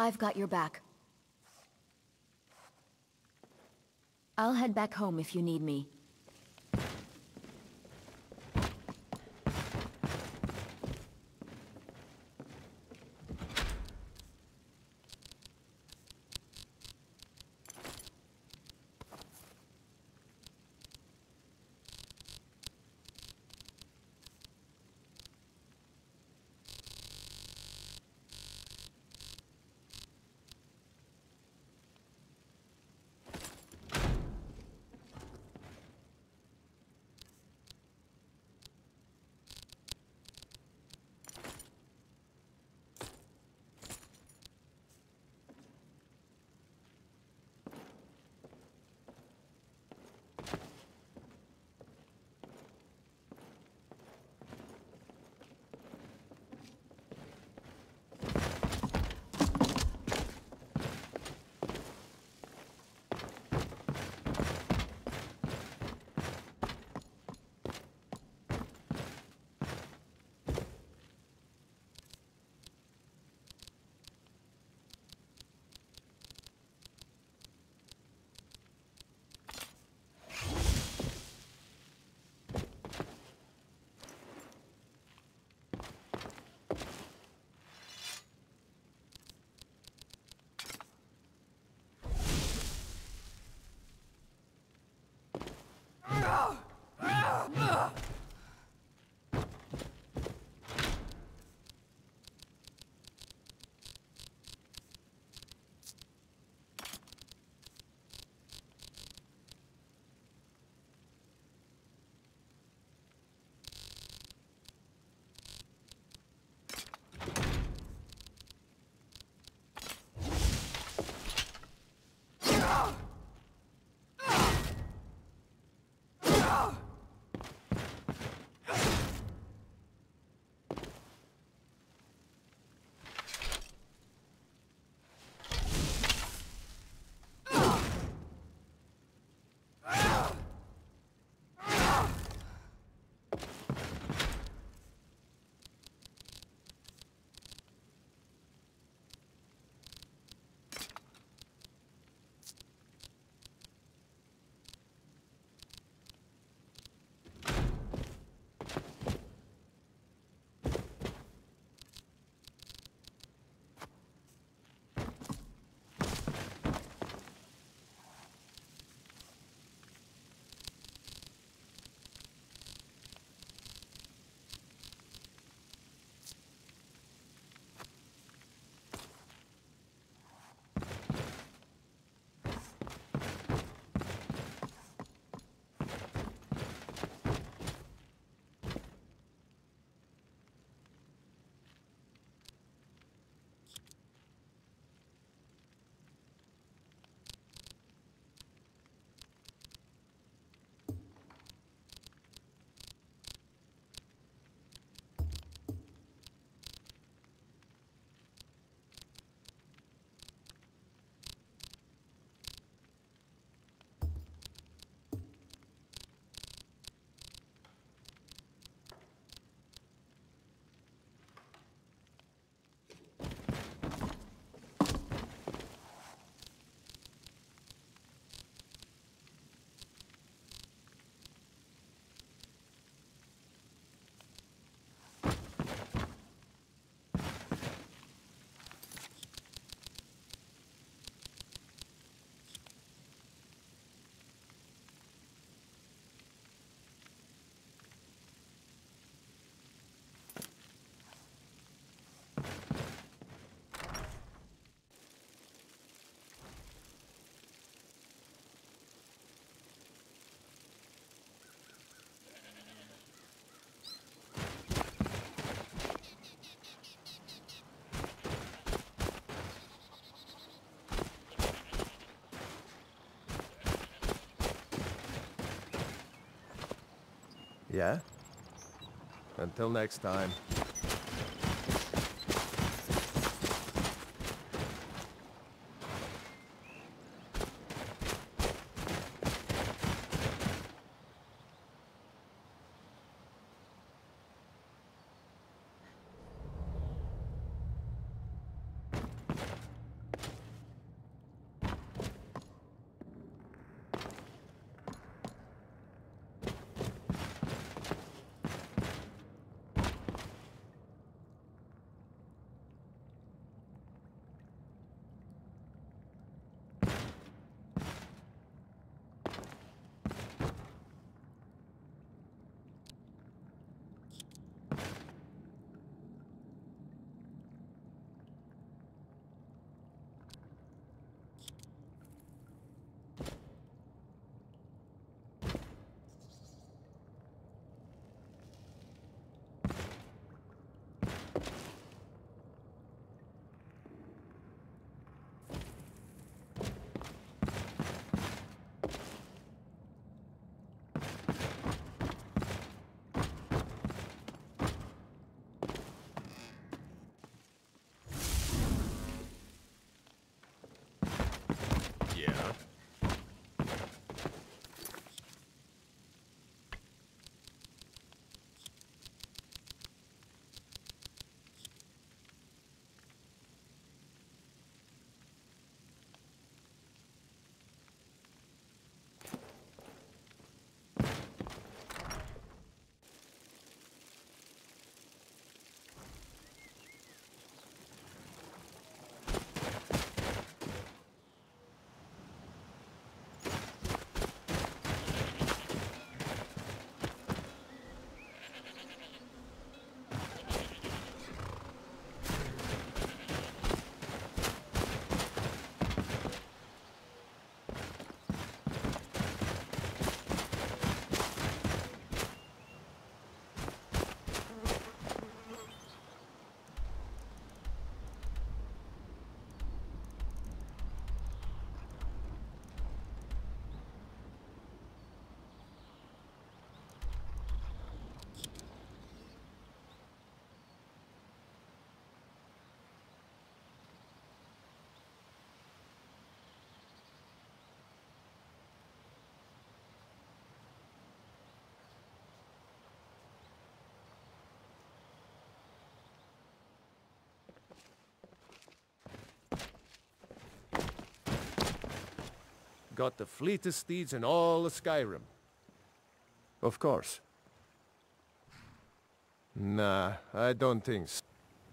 I've got your back. I'll head back home if you need me. Yeah? Until next time. Yeah. Got the fleetest steeds in all of Skyrim. Of course. Nah, I don't think so.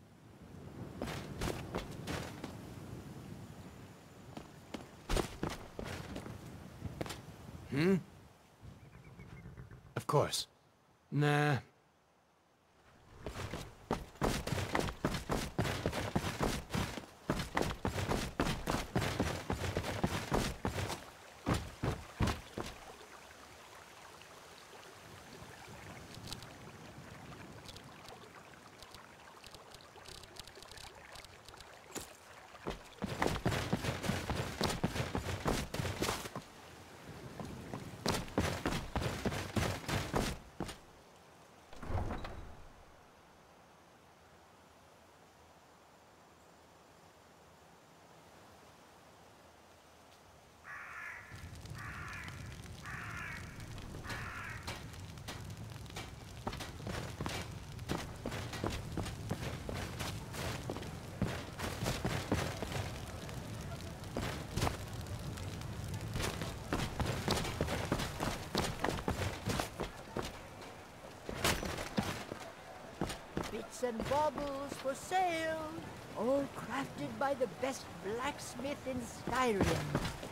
Of course. Nah. Bits and baubles for sale, all crafted by the best blacksmith in Skyrim.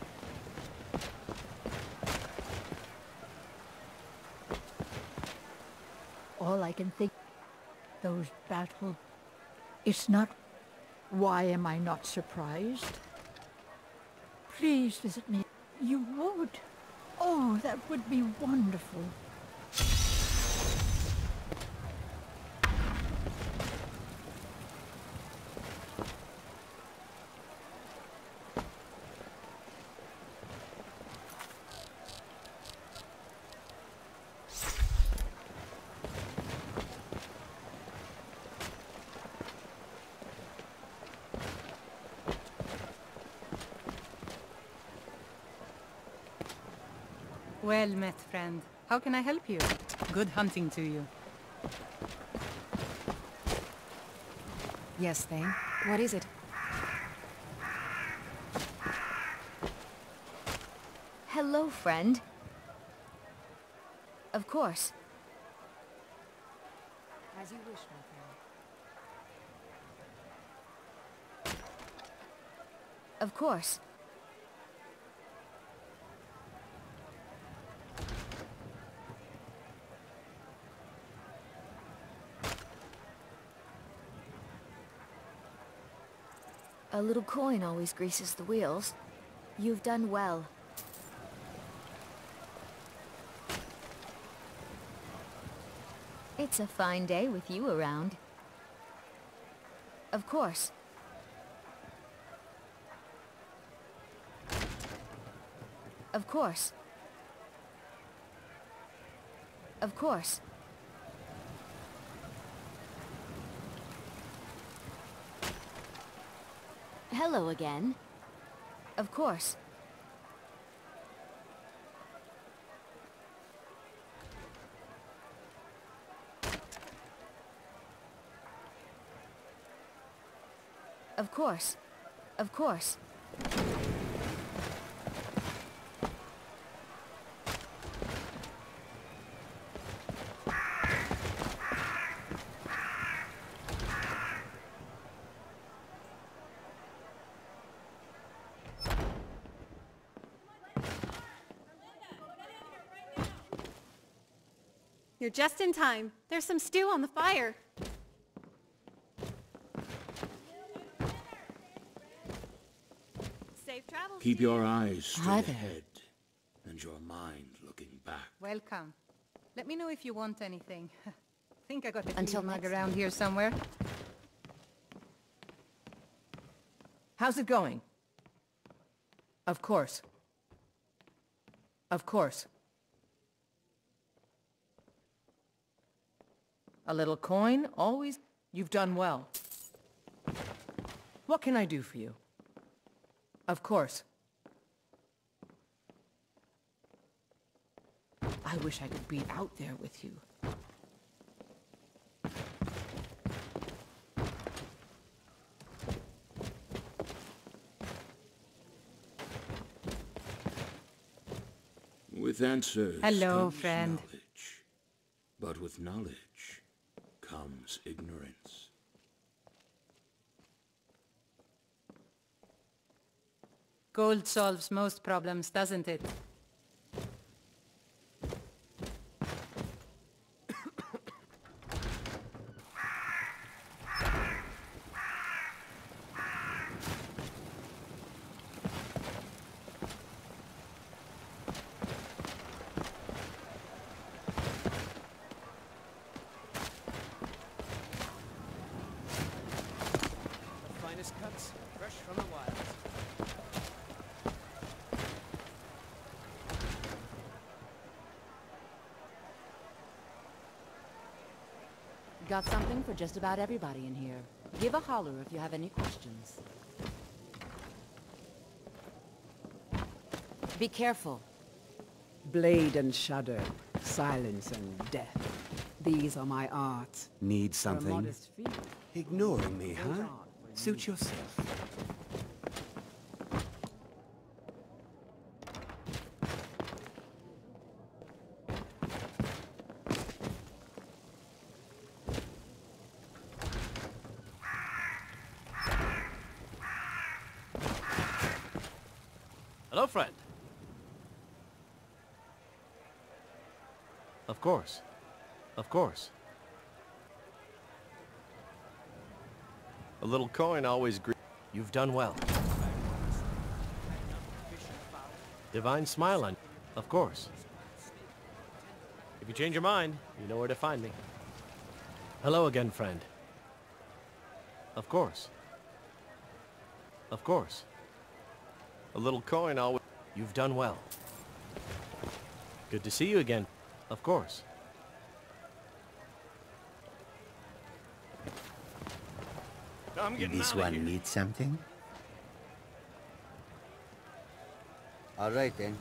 All I can think, those battle, it's not, why am I not surprised? Please visit me. You would. Oh, that would be wonderful. Well met, friend. How can I help you? Good hunting to you. Yes, Thane. What is it? Hello, friend. Of course. As you wish, my friend. Of course. A little coin always greases the wheels. You've done well. It's a fine day with you around. Of course. Of course. Of course. Hello again. Of course. Of course. Of course. You're just in time. There's some stew on the fire. Safe travels. Keep your eyes straight Hi there. ahead and your mind looking back. Welcome. Let me know if you want anything. Think I got a Until tea mug next around here somewhere. How's it going? Of course. Of course. A little coin, always. You've done well. What can I do for you? Of course. I wish I could be out there with you. With answers Hello, comes friend. knowledge. But with knowledge comes ignorance. Gold solves most problems, doesn't it? The finest cuts, fresh from the wilds. Got something for just about everybody in here. Give a holler if you have any questions. Be careful. Blade and shudder, silence and death. These are my arts. Need For a something? modest fee. Ignoring me, Goes huh? on when Suit you- yourself. Hello, friend. Of course. Of course. A little coin always You've done well. Divine smile on. Of course. If you change your mind, you know where to find me. Hello again, friend. Of course. Of course. A little coin always... You've done well. Good to see you again. Of course. I'm getting This out of one here. needs something? All right, then.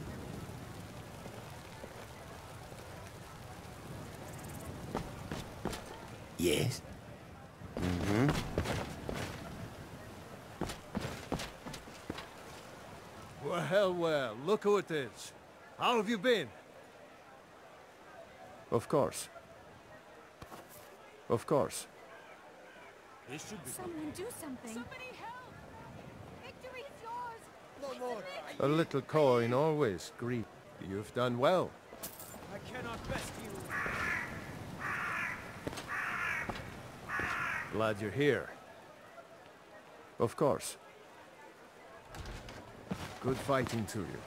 Yes? Mm-hmm. Well, well, look who it is. How have you been? Of course. Of course. This should be... Someone do something. Somebody help! Victory is yours! No more. A little coin always greet. You've done well. I cannot best you. Glad you're here. Of course. Good fighting to you.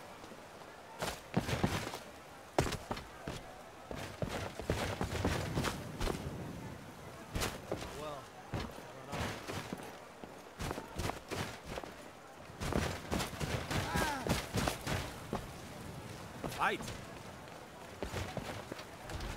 Well, Fight!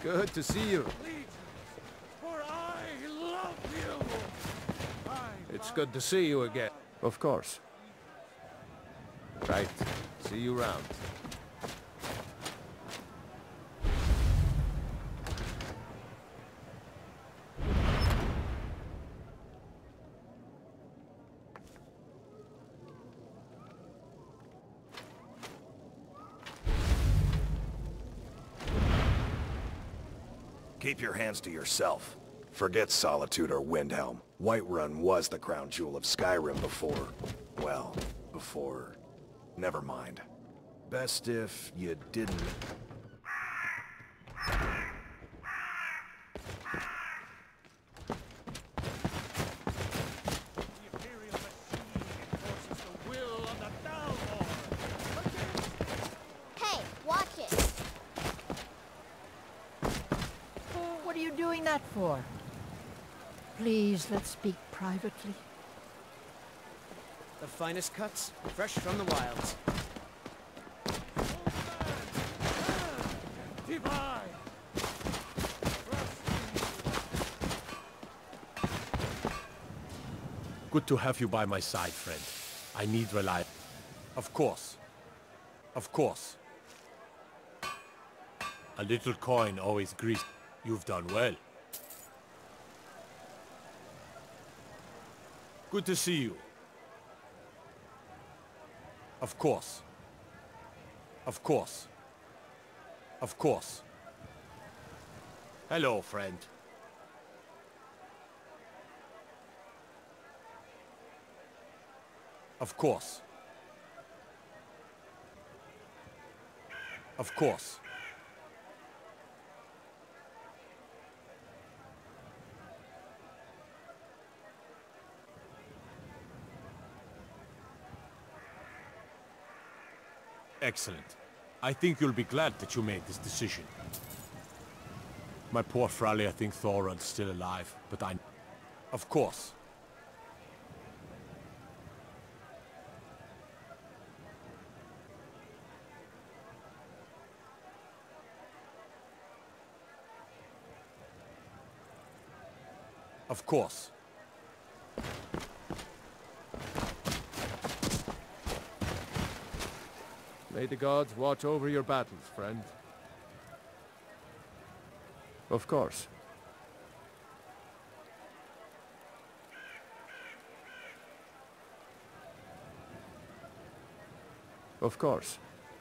Good to see you. For I love you. It's good to see you again. Of course. Right. See you round. Keep your hands to yourself. Forget Solitude or Windhelm. Whiterun was the crown jewel of Skyrim before... well, before... never mind. Best if you didn't... Hey, watch it! What are you doing that for? Please, let's speak privately. The finest cuts, fresh from the wilds. Good to have you by my side, friend. I need reliable. Of course. Of course. A little coin always greased. You've done well. Good to see you. Of course. Of course. Of course. Hello, friend. Of course. Of course. Excellent. I think you'll be glad that you made this decision. My poor Frally, I think Thorald's still alive, but I... Of course. Of course. May the gods watch over your battles, friend. Of course. Of course.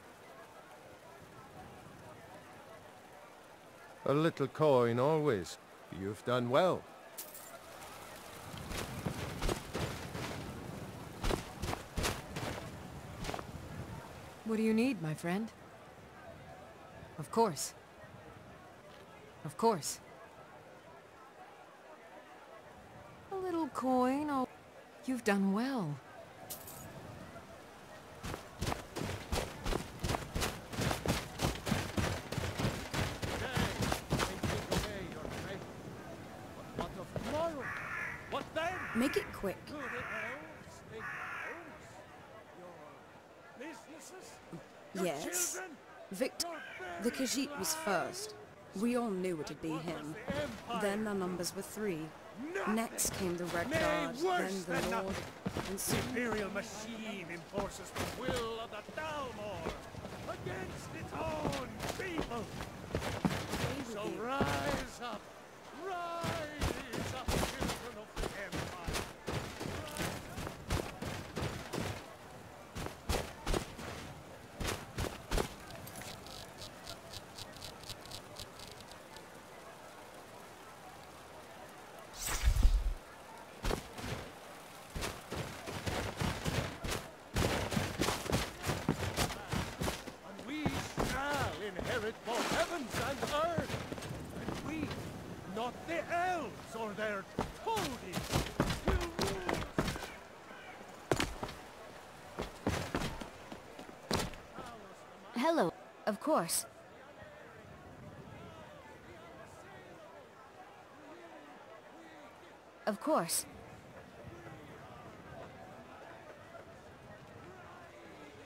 A little coin always. You've done well. What do you need, my friend? Of course. Of course. A little coin, oh... You've done well. Make it quick. Yes. Victor, the Khajiit was first. We all knew it'd be him. Then our numbers were 3. Next came the Red Guard, then the Lord, and soon... Imperial machine enforces the will of the Dalmor against its own people. So rise up, children of the Empire. Inherit both heavens and earth, and we, not the elves or their toadies, will rule. Hello. Of course. Of course.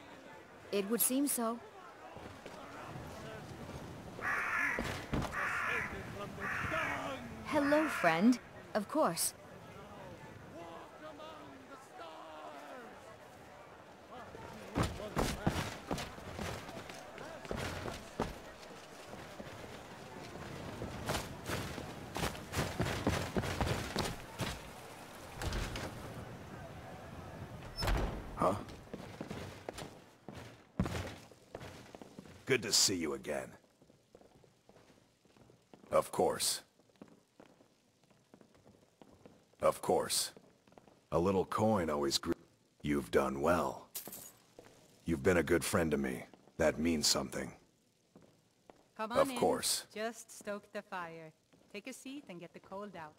It would seem so. Hello, friend. Of course. Huh? Good to see you again. Of course. Of course. A little coin always grew. You've done well. You've been a good friend to me. That means something. Come on Of in. course. Just stoke the fire. Take a seat and get the cold out.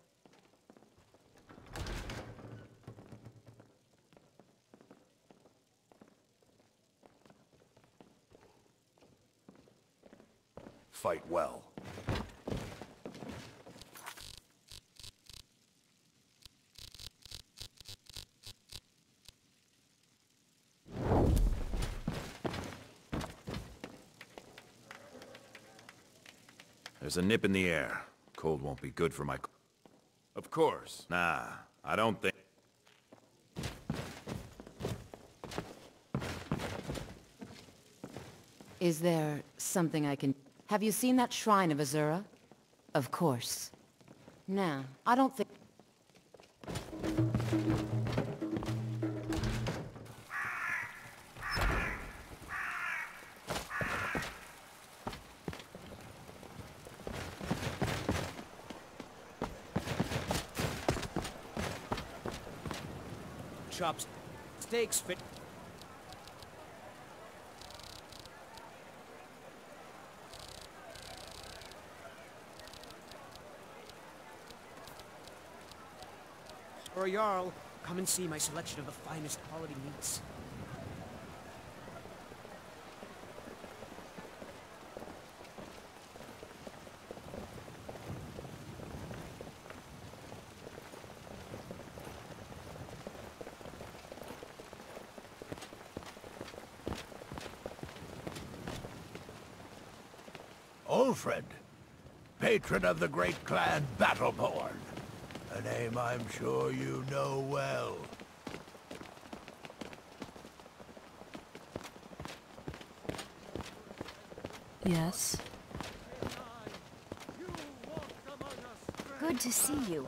Fight well. There's a nip in the air. Cold won't be good for my... Of course. Nah, I don't think... Is there something I can... Have you seen that shrine of Azura? Of course. Nah, I don't think... Chops, steaks fit. For a Jarl, come and see my selection of the finest quality meats. Ulfred, patron of the great clan Battleborn. A name I'm sure you know well. Yes? Good to see you.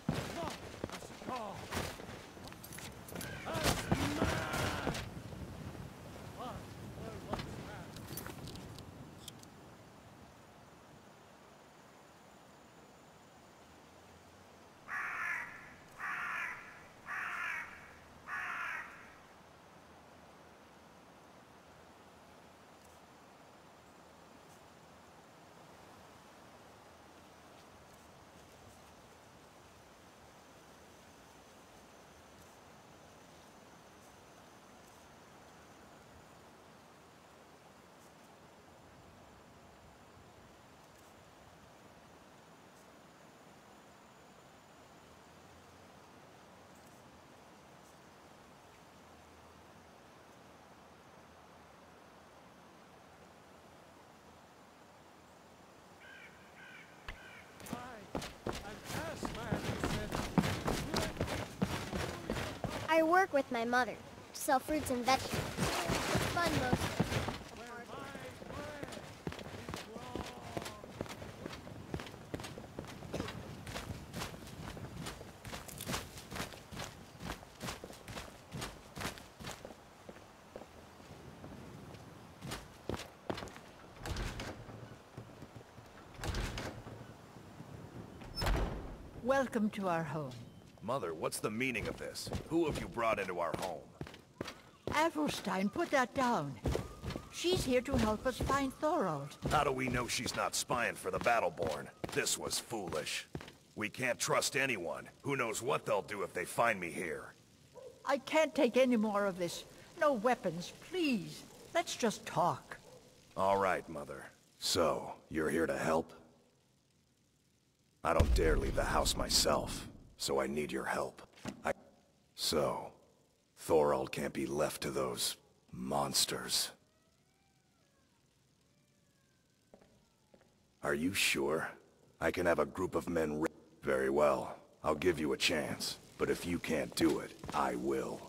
I work with my mother to sell fruits and vegetables. It's fun mostly. Welcome to our home. Mother, what's the meaning of this? Who have you brought into our home? Avrelstein, put that down. She's here to help us find Thorald. How do we know she's not spying for the Battleborn? This was foolish. We can't trust anyone. Who knows what they'll do if they find me here. I can't take any more of this. No weapons, please. Let's just talk. All right, Mother. So, you're here to help? I don't dare leave the house myself, so I need your help. So, Thorald can't be left to those monsters. Are you sure? I can have a group of men very well. I'll give you a chance. But if you can't do it, I will.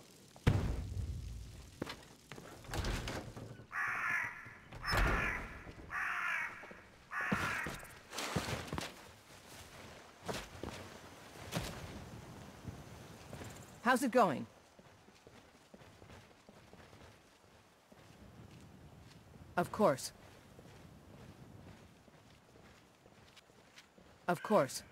How's it going? Of course. Of course.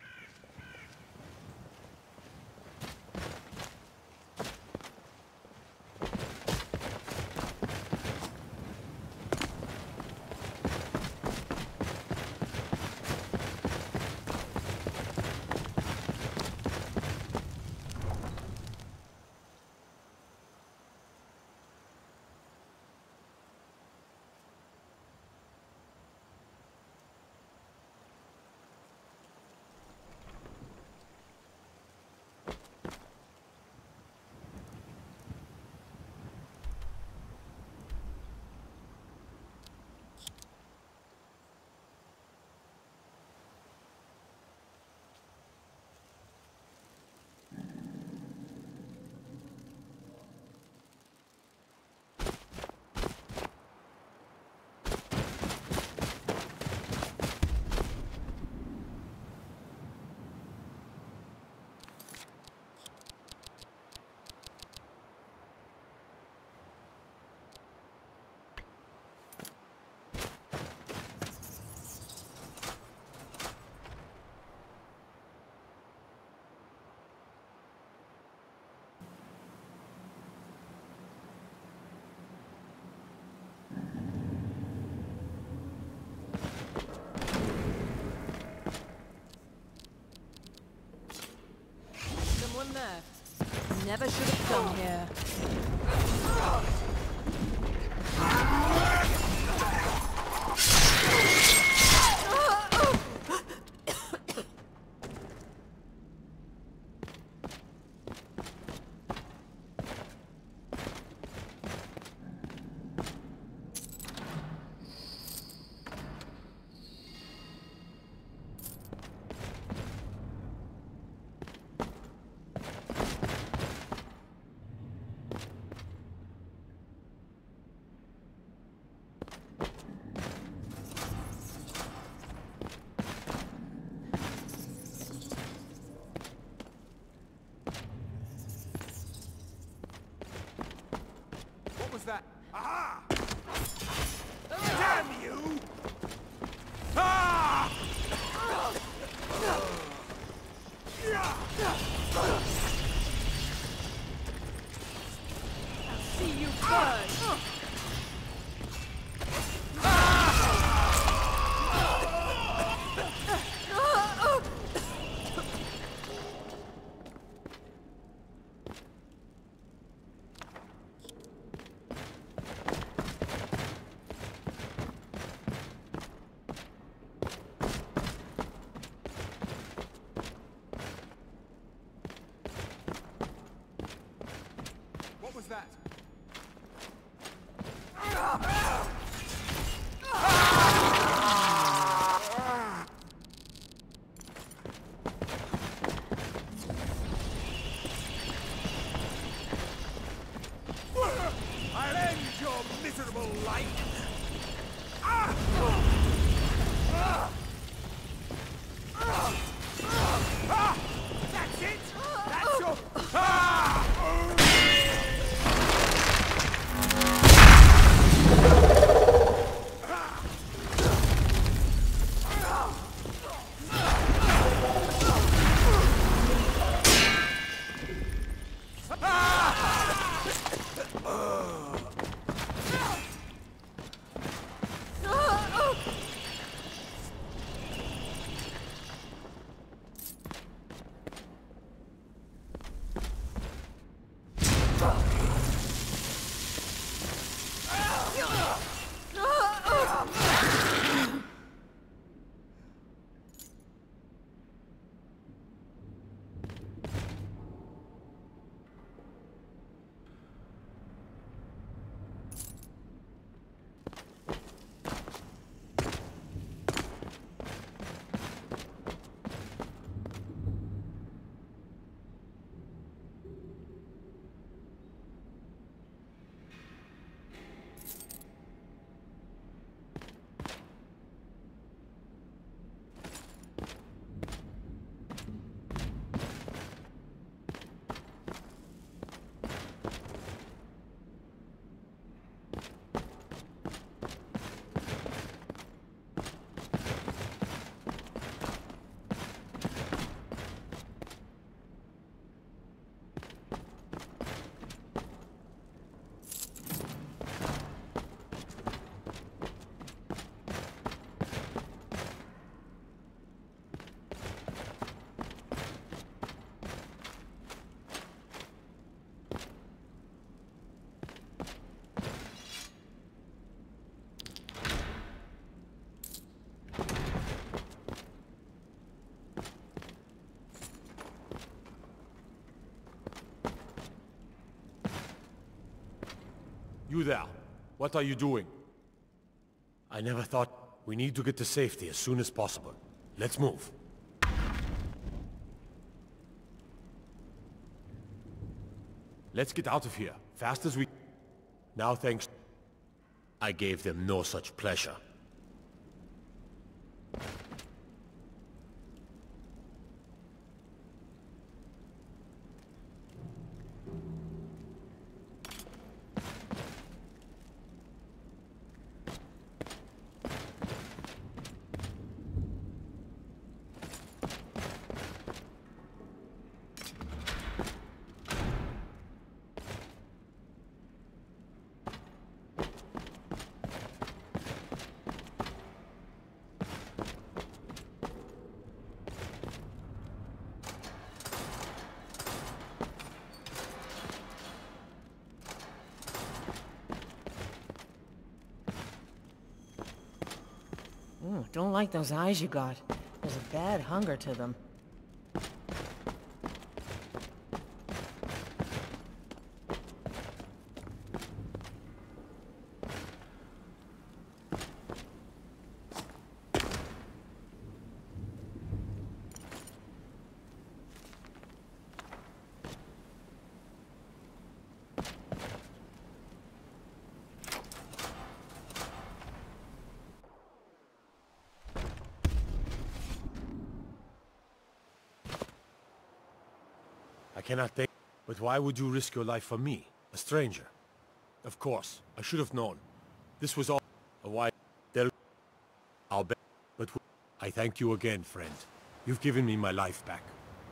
Never should have come here. That? Aha! Damn you! Ah! I'll see you burn! What was that? I'll end your miserable life! That's it! That's your... You there. What are you doing? I never thought... We need to get to safety as soon as possible. Let's move. Let's get out of here, fast as we... Now thanks... I gave them no such pleasure. Ooh, don't like those eyes you got. There's a bad hunger to them. I cannot think... But why would you risk your life for me, a stranger? Of course, I should have known. This was all... a while... I'll bet... But... I thank you again, friend. You've given me my life back.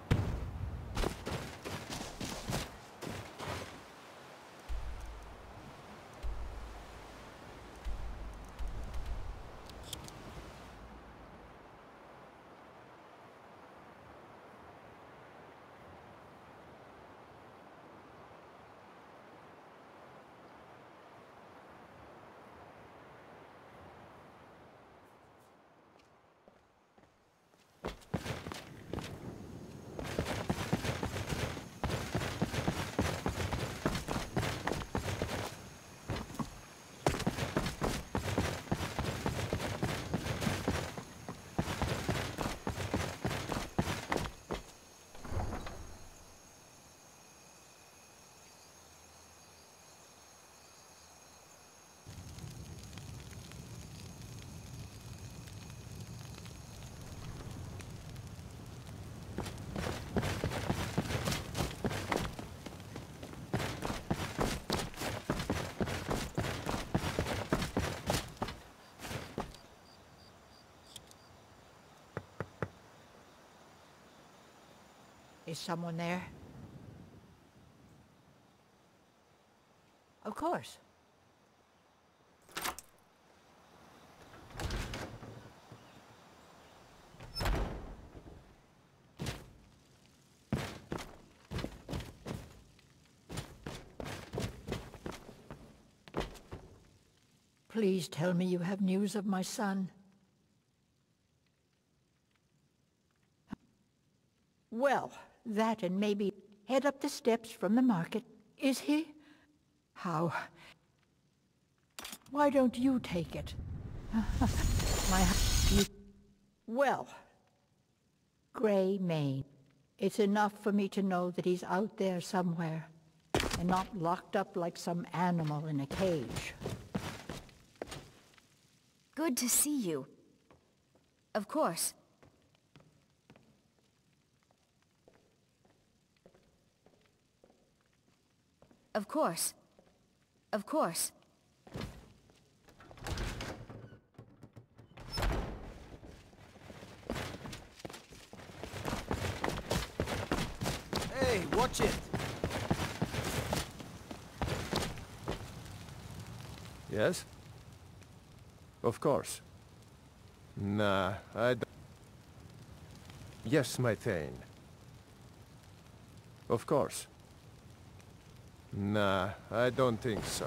Is someone there? Of course. Please tell me you have news of my son. Well, that and maybe head up the steps from the market. Is he? How? Why don't you take it? Well, Gray Mane. It's enough for me to know that he's out there somewhere, and not locked up like some animal in a cage. Good to see you. Of course. Of course. Of course. Hey, watch it! Yes? Of course. Nah, I don't... Yes, my Thane. Of course. Nah, I don't think so.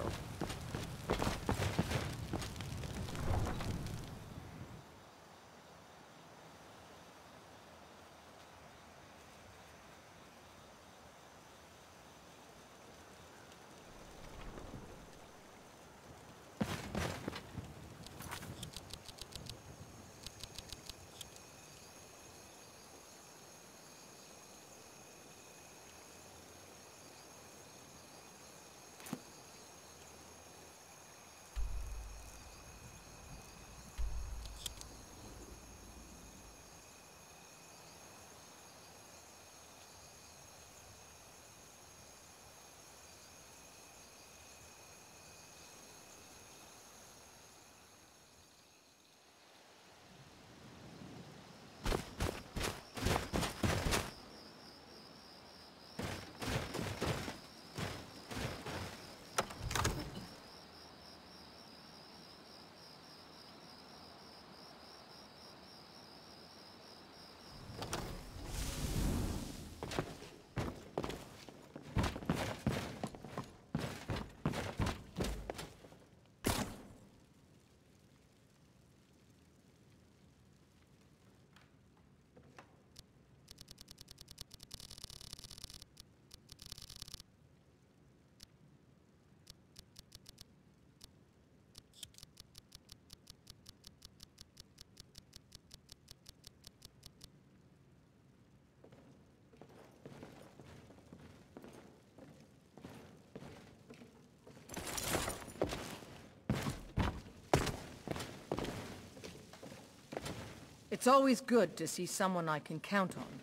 It's always good to see someone I can count on.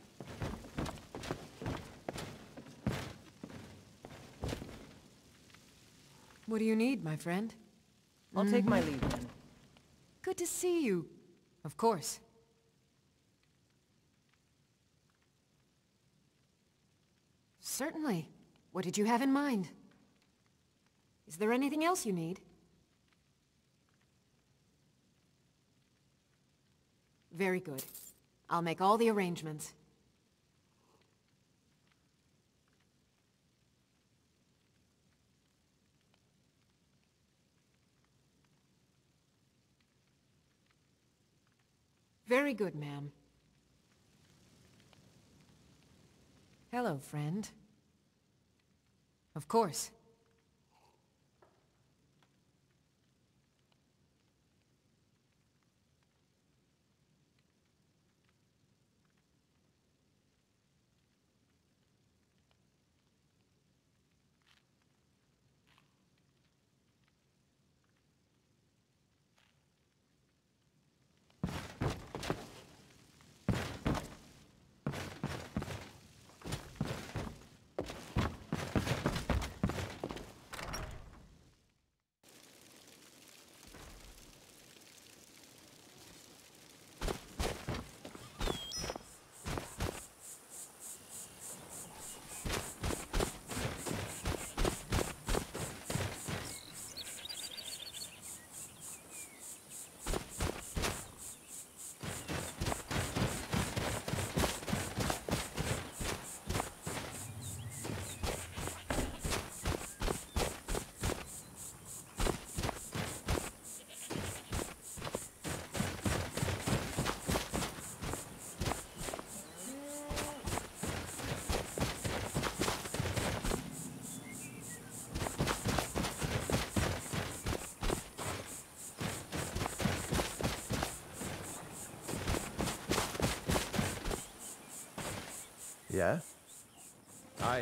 What do you need, my friend? I'll take my leave then. Good to see you. Of course. Certainly. What did you have in mind? Is there anything else you need? Very good. I'll make all the arrangements. Very good, ma'am. Hello, friend. Of course. Yeah? Aye.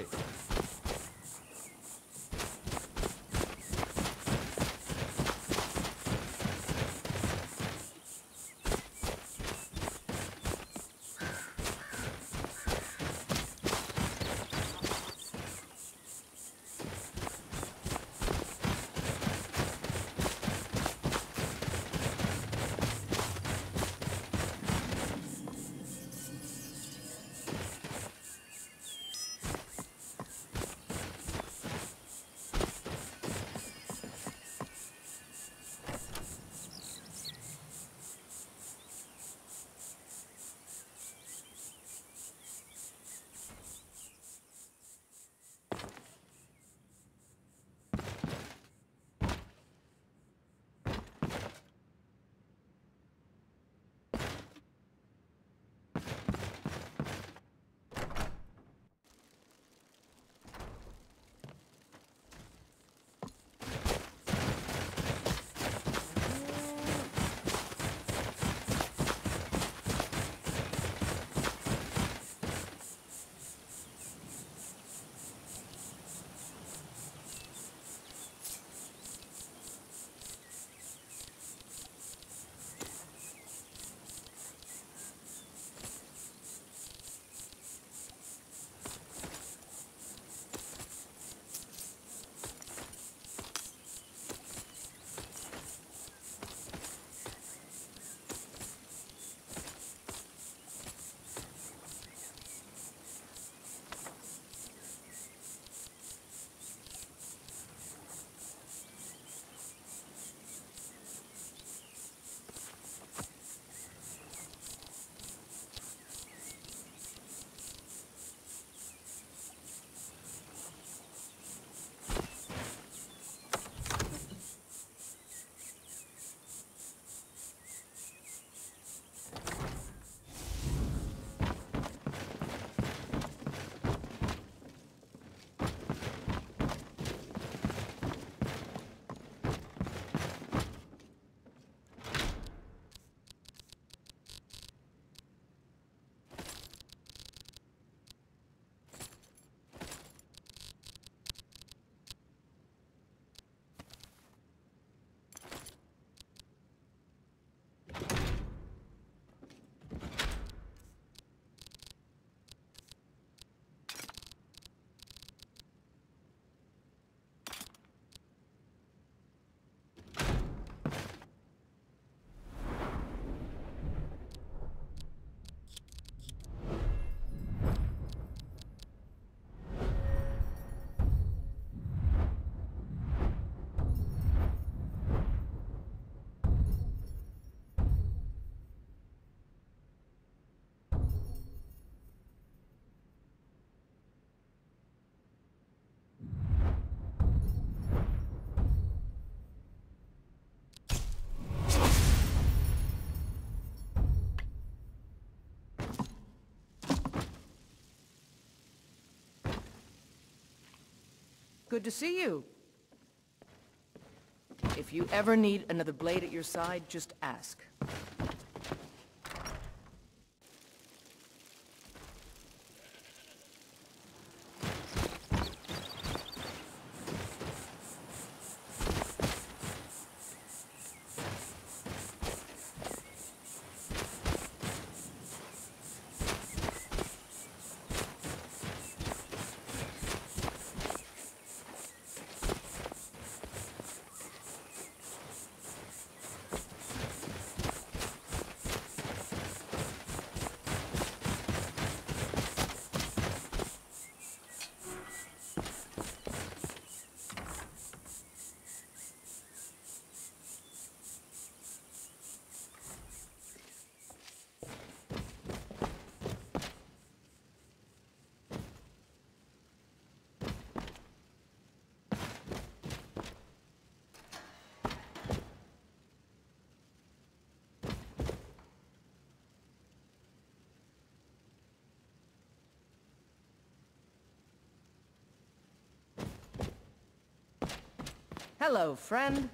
good to see you. If you ever need another blade at your side, just ask. Hello, friend.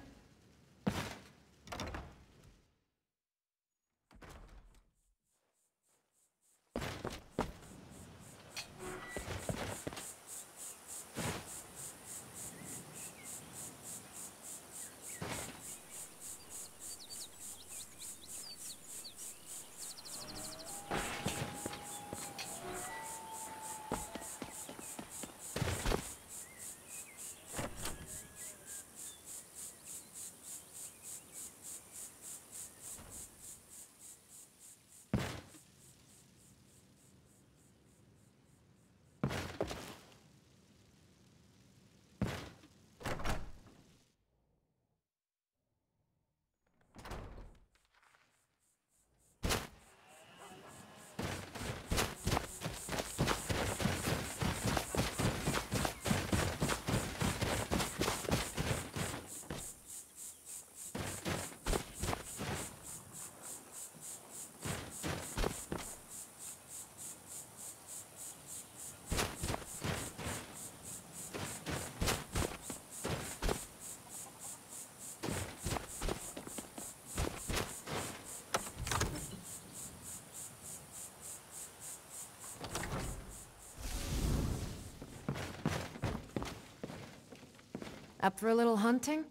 Up for a little hunting?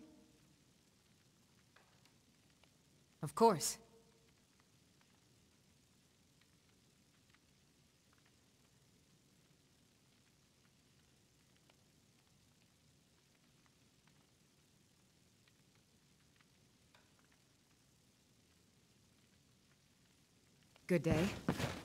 Of course. Good day.